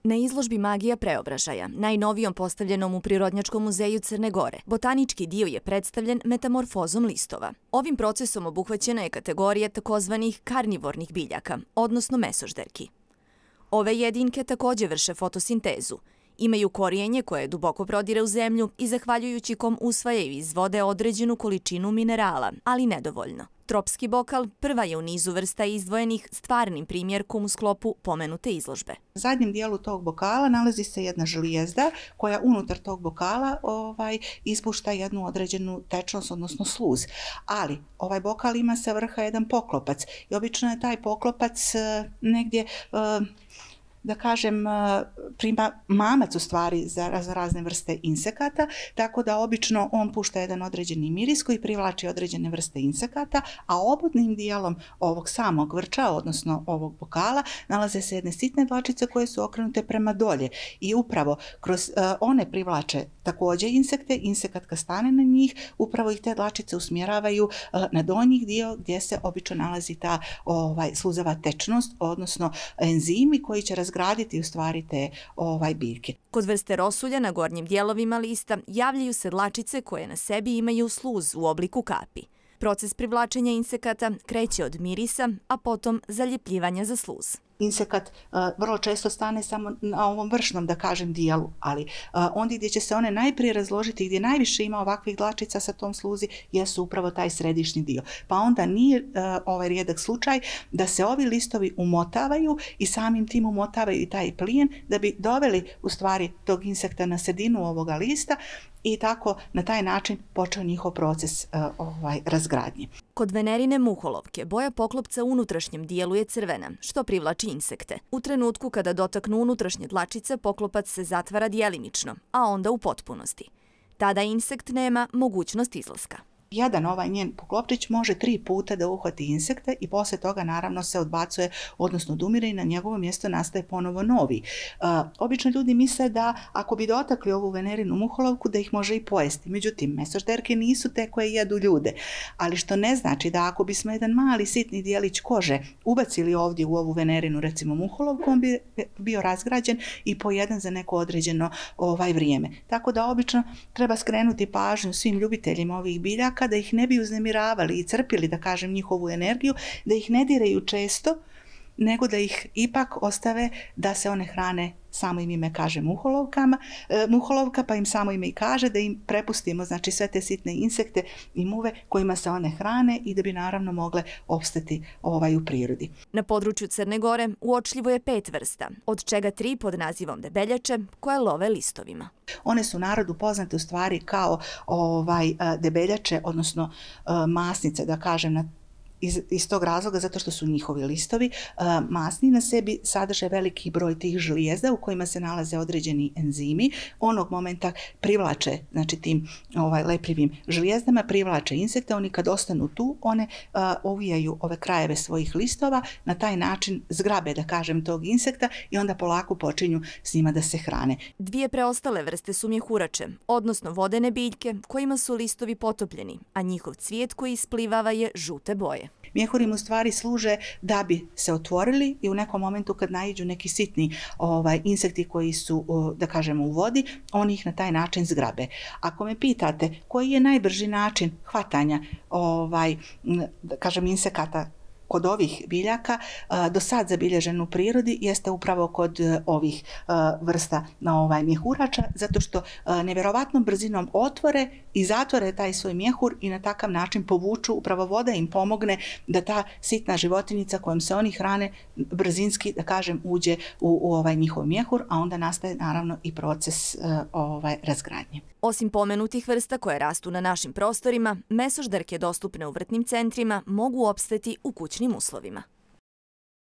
Na izložbi Magija preobražaja, najnovijom postavljenom u Prirodnjačkom muzeju Crne Gore, botanički dio je predstavljen metamorfozom listova. Ovim procesom obuhvaćena je kategorija takozvanih karnivornih biljaka, odnosno mesožderki. Ove jedinke također vrše fotosintezu. Imaju korijenje koje duboko prodire u zemlju i zahvaljujući kom usvajaju iz vode određenu količinu minerala, ali nedovoljno. Tropski bokal prva je u nizu vrsta izdvojenih stvarnim primjerkom u sklopu pomenute izložbe. U zadnjem dijelu tog bokala nalazi se jedna žlijezda koja unutar tog bokala ispušta jednu određenu tečnost, odnosno sluz. Ali ovaj bokal ima sa vrha jedan poklopac i obično je taj poklopac negdje da kažem, mamac u stvari za razne vrste insekata, tako da obično on pušta jedan određeni miris koji privlači određene vrste insekata, a obodnim dijelom ovog samog vrča, odnosno ovog bokala, nalaze se jedne sitne dlačice koje su okrenute prema dolje i upravo kroz one privlače također insekte, insekat kad stane na njih, upravo ih te dlačice usmjeravaju na donji dio gdje se obično nalazi ta sluzava tečnost, odnosno enzimi koji će razgraditi u stvari te biljke. Kod vrste rosulja na gornjim dijelovima lista javljaju se dlačice koje na sebi imaju sluz u obliku kapi. Proces privlačenja insekata kreće od mirisa, a potom zaljepljivanja za sluz. Insekat vrlo često stane samo na ovom vršnom, da kažem, dijelu, ali ondje gdje će se one najprije razložiti, gdje najviše ima ovakvih dlačica sa tom sluzi, jesu upravo taj središnji dio. Pa onda nije rijedak slučaj da se ovi listovi umotavaju i samim tim umotavaju i taj plijen da bi doveli u stvari tog insekta na sredinu ovoga lista i tako na taj način počeo njihov proces razgradnje. Kod venerine muholovke boja poklopca u unutrašnjem dijelu je crvena, što privlači insekte. U trenutku kada dotaknu unutrašnje dlačice, poklopac se zatvara djelimično, a onda u potpunosti. Tada insekt nema mogućnost izlaska. Jedan njen poklopčić može 3 puta da uhvati insekte i poslije toga naravno se odbacuje, odnosno odumire i na njegovo mjesto nastaje ponovo novi. Obično ljudi misle da ako bi dotakli ovu venerinu muholovku da ih može i pojesti. Međutim, mesožderke nisu te koje jedu ljude, ali što ne znači da ako bismo jedan mali sitni dijelić kože ubacili ovdje u ovu venerinu, recimo muholovku, on bi bio razgrađen i pojeden za neko određeno vrijeme. Tako da obično treba skrenuti pažnju svim ljubiteljima ovih biljaka da ih ne bi uznemiravali i crpili, da kažem, njihovu energiju, da ih ne diraju često, nego da ih ipak ostave da se one hrane, samo im ime kaže muholovka, pa im samo ime i kaže da im prepustimo znači sve te sitne insekte i muve kojima se one hrane i da bi naravno mogle opstati u prirodi. Na području Crne Gore uočljivo je 5 vrsta, od čega 3 pod nazivom debeljače koje love listovima. One su narodu poznate u stvari kao debeljače, odnosno masnice, da kažem, iz tog razloga zato što su njihovi listovi masni, na sebi sadrže veliki broj tih žlijezda u kojima se nalaze određeni enzimi. Onog momenta privlače, znači tim lepljivim žlijezdama, privlače insekte, oni kad ostanu tu, one ovijaju ove krajeve svojih listova, na taj način zgrabe, da kažem, tog insekta i onda polako počinju s njima da se hrane. 2 preostale vrste su mjehurače, odnosno vodene biljke kojima su listovi potopljeni, a njihov cvijet koji isplivava je žute boje. Mjehuri im u stvari služe da bi se otvorili i u nekom momentu kad naiđu neki sitni insekti koji su, da kažemo, u vodi, oni ih na taj način zgrabe. Ako me pitate koji je najbrži način hvatanja da kažem, insekata kod ovih biljaka, do sad zabilježen u prirodi, jeste upravo kod ovih vrsta mjehurača, zato što nevjerovatnom brzinom otvore i zatvore taj svoj mjehur i na takav način povuču, upravo voda im pomogne da ta sitna životinjica kojom se oni hrane brzinski, da kažem, uđe u njihov mjehur, a onda nastaje naravno i proces razgradnje. Osim pomenutih vrsta koje rastu na našim prostorima, mesožderke dostupne u vrtnim centrima mogu opstati u kućnim uslovima.